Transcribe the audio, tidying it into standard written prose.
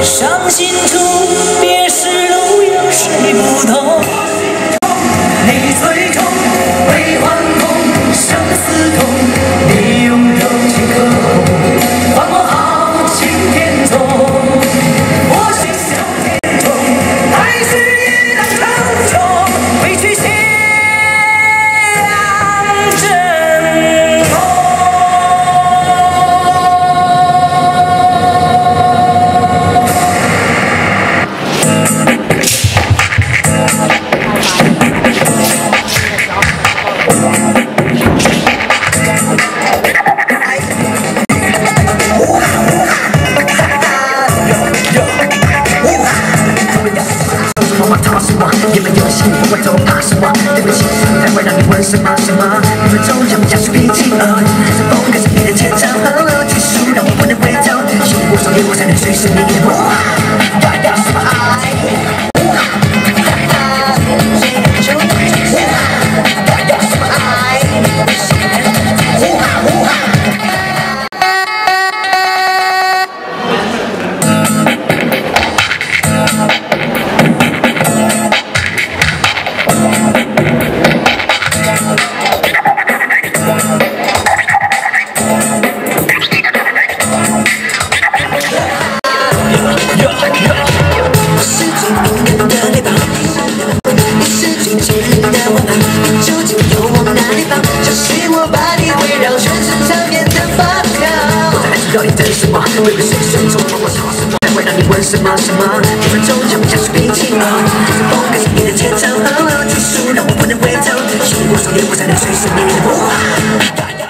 伤心处，别时路有谁不同？你最痛，悲欢痛，生死痛，你用柔情刻红，换我豪情天纵。我心向天空，爱是也难成中，委曲心。 也没有心，不会走，怕什么？对不起，才会让你问什么什么？一分钟让我加速脾气，这风格是你的前兆，结束让我不能回头，心里无所谓，我才能随时你。要什么爱？ 究竟有往哪里跑？相信我把你围绕，全身缠绵的发条。我在爱情到底等什么？为了谁选中我逃什么？才会让你问什么什么？一分钟让我加速脾气，这风格是你的前兆，结束让我不能回头，心里无所谓，我才能随时你。